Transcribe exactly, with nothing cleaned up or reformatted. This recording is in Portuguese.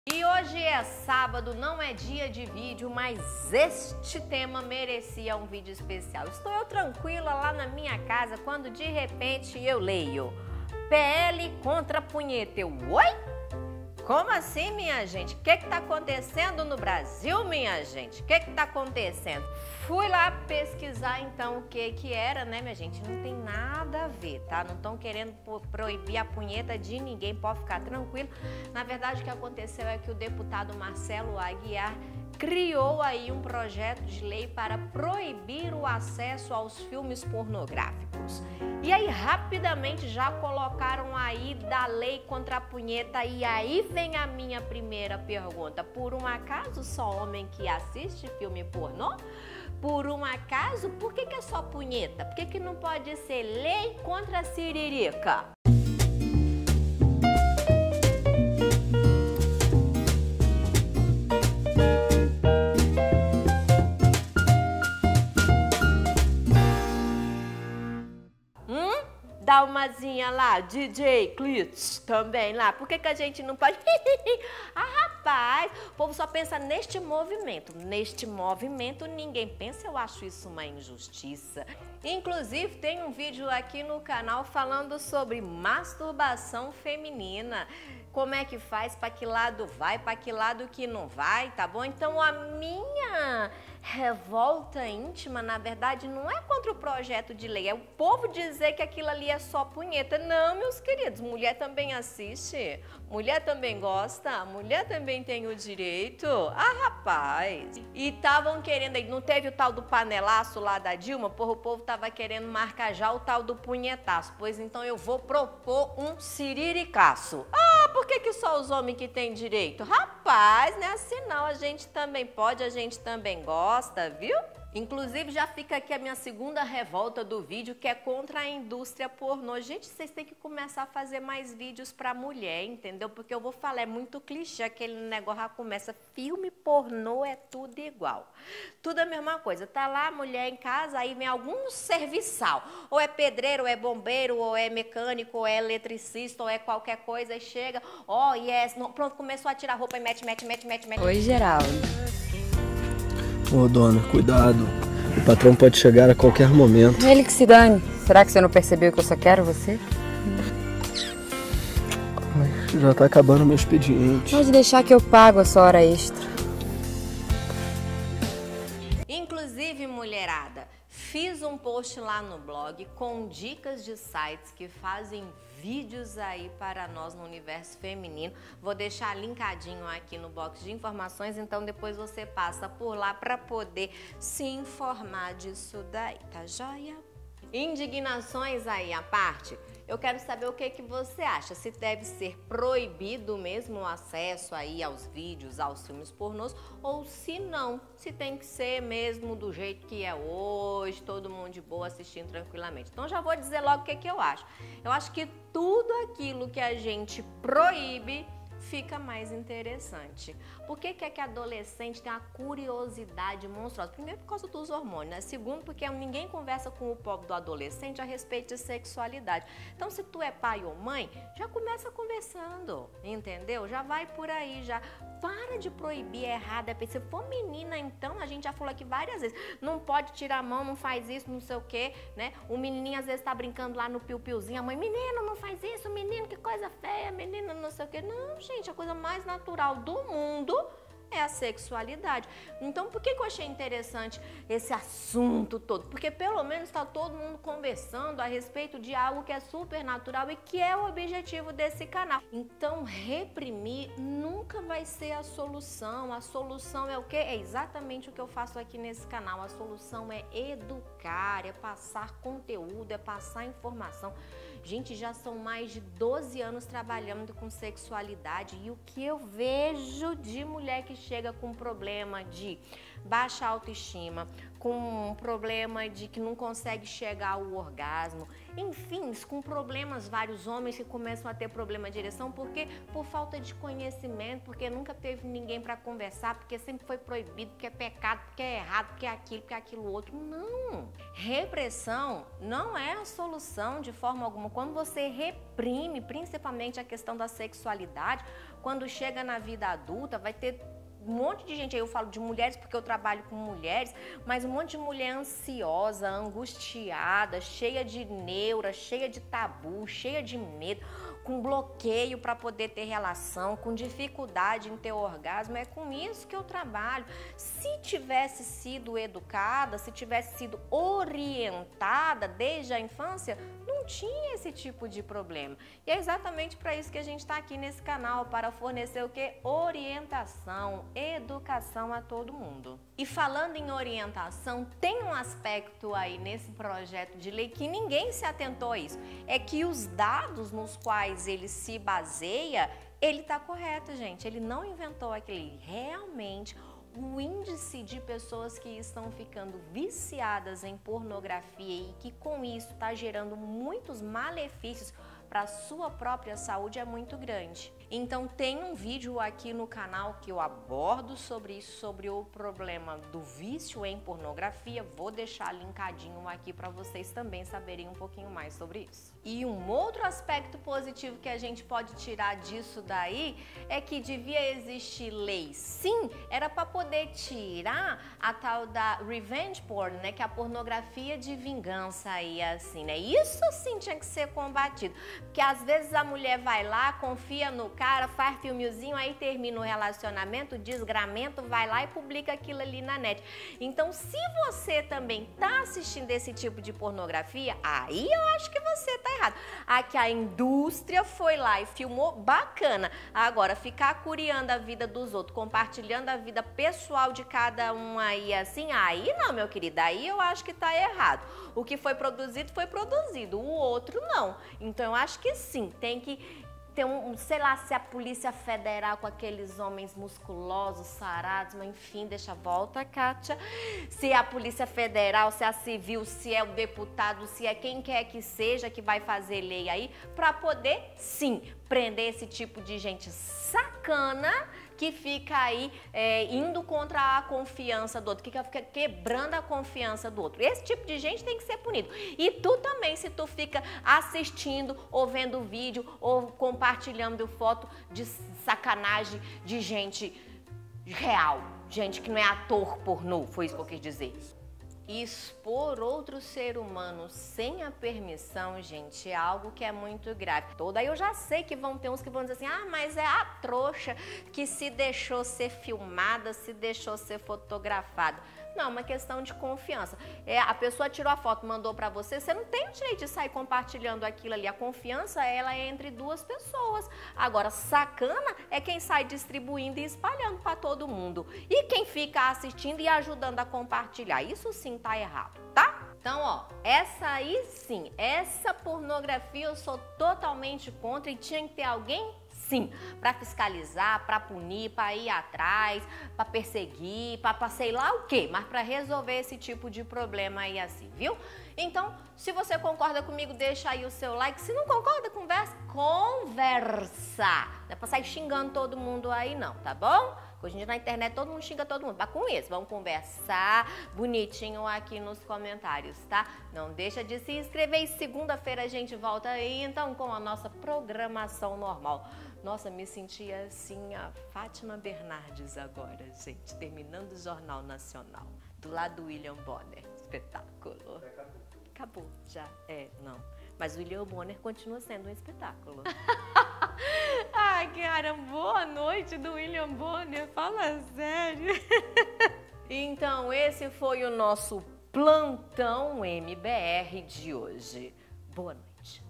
E hoje é sábado, não é dia de vídeo, mas este tema merecia um vídeo especial. Estou eu tranquila lá na minha casa quando de repente eu leio P L contra punheta. Eu, oi? Como assim, minha gente? O que que tá acontecendo no Brasil, minha gente? O que que tá acontecendo? Fui lá pesquisar então o que que era, né, minha gente? Não tem nada a ver, tá? Não estão querendo proibir a punheta de ninguém, pode ficar tranquilo. Na verdade, o que aconteceu é que o deputado Marcelo Aguiar criou aí um projeto de lei para proibir o acesso aos filmes pornográficos. E aí, rapidamente, já colocaram aí da lei contra a punheta. E aí vem a minha primeira pergunta. Por um acaso só homem que assiste filme pornô? Por um acaso, por que que é só punheta? Por que que não pode ser lei contra a siririca? Dá umazinha lá, D J Clitz também lá. Por que que a gente não pode? Ah, rapaz, o povo só pensa neste movimento. Neste movimento ninguém pensa, eu acho isso uma injustiça. Inclusive tem um vídeo aqui no canal falando sobre masturbação feminina. Como é que faz, para que lado vai, para que lado que não vai, tá bom? Então a minha revolta íntima, na verdade, não é contra o projeto de lei, é o povo dizer que aquilo ali é só punheta. Não, meus queridos, mulher também assiste, mulher também gosta, mulher também tem o direito. Ah, rapaz! E estavam querendo aí, não teve o tal do panelaço lá da Dilma? Porra, o povo tava querendo marcar já o tal do punhetaço. Pois então eu vou propor um siriricaço. Ah, por que que só os homens que têm direito? Rapaz, não é assim não, a gente também pode, a gente também gosta, viu? Inclusive, já fica aqui a minha segunda revolta do vídeo, que é contra a indústria pornô. Gente, vocês têm que começar a fazer mais vídeos pra mulher, entendeu? Porque eu vou falar, é muito clichê, aquele negócio já começa, filme pornô é tudo igual. Tudo a mesma coisa. Tá lá a mulher em casa, aí vem algum serviçal. Ou é pedreiro, ou é bombeiro, ou é mecânico, ou é eletricista, ou é qualquer coisa, e chega, ó, oh, yes, não, pronto, começou a tirar a roupa e mete, mete, mete, mete, mete. Oi, Geraldo. Ô, dona, cuidado. O patrão pode chegar a qualquer momento. Ele que se dane. Será que você não percebeu que eu só quero você? Ai, já tá acabando meu expediente. Pode deixar que eu pago a sua hora extra. Inclusive, mulherada, fiz um post lá no blog com dicas de sites que fazem vídeos aí para nós no universo feminino. Vou deixar linkadinho aqui no box de informações, então depois você passa por lá para poder se informar disso daí, tá joia? Indignações aí à parte, eu quero saber o que que você acha, se deve ser proibido mesmo o acesso aí aos vídeos, aos filmes pornôs, ou se não, se tem que ser mesmo do jeito que é hoje, todo mundo de boa assistindo tranquilamente. Então já vou dizer logo o que que eu acho. Eu acho que tudo aquilo que a gente proíbe fica mais interessante. Por que que é que adolescente tem uma curiosidade monstruosa? Primeiro, por causa dos hormônios, né? Segundo, porque ninguém conversa com o povo do adolescente a respeito de sexualidade. Então, se tu é pai ou mãe, já começa conversando, entendeu? Já vai por aí, já. Para de proibir, é errado. É se for menina, então, a gente já falou aqui várias vezes, não pode tirar a mão, não faz isso, não sei o quê, né? O menininho às vezes tá brincando lá no piu-piuzinho, a mãe, menino, não faz isso, menino, que coisa feia, menino, não sei o quê. Não, gente, a coisa mais natural do mundo é a sexualidade. Então, por que que eu achei interessante esse assunto todo? Porque pelo menos está todo mundo conversando a respeito de algo que é super natural e que é o objetivo desse canal. Então, reprimir nunca vai ser a solução. A solução é o quê? É exatamente o que eu faço aqui nesse canal. A solução é educar, é passar conteúdo, é passar informação. Gente, já são mais de doze anos trabalhando com sexualidade e o que eu vejo de mulher que chega com problema de baixa autoestima, com um problema de que não consegue chegar ao orgasmo, enfim, com problemas, vários homens que começam a ter problema de ereção, porque por falta de conhecimento, porque nunca teve ninguém para conversar, porque sempre foi proibido, porque é pecado, porque é errado, porque é aquilo, porque é aquilo outro. Não! Repressão não é a solução de forma alguma. quando você reprime, principalmente a questão da sexualidade, quando chega na vida adulta, vai ter um monte de gente, aí eu falo de mulheres porque eu trabalho com mulheres, mas um monte de mulher ansiosa, angustiada, cheia de neura, cheia de tabu, cheia de medo, com bloqueio para poder ter relação, com dificuldade em ter orgasmo. É com isso que eu trabalho. Se tivesse sido educada, se tivesse sido orientada desde a infância, não tinha esse tipo de problema. E é exatamente para isso que a gente está aqui nesse canal, para fornecer o quê? Orientação, educação a todo mundo. E falando em orientação, tem um aspecto aí nesse projeto de lei que ninguém se atentou a isso. É que os dados nos quais ele se baseia, ele está correto, gente. Ele não inventou aquele. Realmente, o índice de pessoas que estão ficando viciadas em pornografia e que com isso está gerando muitos malefícios para a sua própria saúde é muito grande. Então tem um vídeo aqui no canal que eu abordo sobre isso, sobre o problema do vício em pornografia. Vou deixar linkadinho aqui para vocês também saberem um pouquinho mais sobre isso. E um outro aspecto positivo que a gente pode tirar disso daí é que devia existir lei. Sim, era para poder tirar a tal da revenge porn, né, que é a pornografia de vingança aí, assim, né? Isso sim tinha que ser combatido. Porque às vezes a mulher vai lá, confia no cara, faz filmezinho, aí termina o relacionamento, o desgramento, vai lá e publica aquilo ali na net. Então, se você também tá assistindo esse tipo de pornografia, aí eu acho que você tá errado. Aqui a indústria foi lá e filmou, bacana. Agora, ficar curiando a vida dos outros, compartilhando a vida pessoal de cada um aí assim, aí não, meu querido, aí eu acho que tá errado. O que foi produzido, foi produzido, o outro não. Então, eu acho que sim, tem que ter um, sei lá, se a Polícia Federal com aqueles homens musculosos, sarados, mas enfim, deixa a volta, Kátia. Se a Polícia Federal, se a Civil, se é o deputado, se é quem quer que seja que vai fazer lei aí, para poder, sim, prender esse tipo de gente sacana que fica aí é, indo contra a confiança do outro, que fica quebrando a confiança do outro. Esse tipo de gente tem que ser punido. E tu também, se tu fica assistindo, ou vendo vídeo, ou compartilhando foto de sacanagem de gente real, gente que não é ator pornô, foi isso que eu quis dizer. Expor outro ser humano sem a permissão, gente, é algo que é muito grave. Toda aí eu já sei que vão ter uns que vão dizer assim, ah, mas é a trouxa que se deixou ser filmada, se deixou ser fotografada. Não, é uma questão de confiança. É, a pessoa tirou a foto, mandou para você, você não tem o direito de sair compartilhando aquilo ali. A confiança, ela é entre duas pessoas. Agora, sacana é quem sai distribuindo e espalhando para todo mundo. E quem fica assistindo e ajudando a compartilhar. Isso sim tá errado, tá? Então, ó, essa aí sim, essa pornografia eu sou totalmente contra e tinha que ter alguém sim, para fiscalizar, para punir, para ir atrás, para perseguir, para sei lá o quê, mas para resolver esse tipo de problema aí assim, viu? Então, se você concorda comigo, deixa aí o seu like. Se não concorda, conversa. Conversa! Não é para sair xingando todo mundo aí não, tá bom? Hoje em dia na internet todo mundo xinga todo mundo. Mas com isso, vamos conversar bonitinho aqui nos comentários, tá? Não deixa de se inscrever e segunda-feira a gente volta aí, então, com a nossa programação normal. Nossa, me senti assim a Fátima Bernardes agora, gente, terminando o Jornal Nacional, do lado do William Bonner. Espetáculo. Acabou, já. É, não. Mas o William Bonner continua sendo um espetáculo. Ai, cara, boa noite do William Bonner, fala sério. Então, esse foi o nosso Plantão M B R de hoje. Boa noite.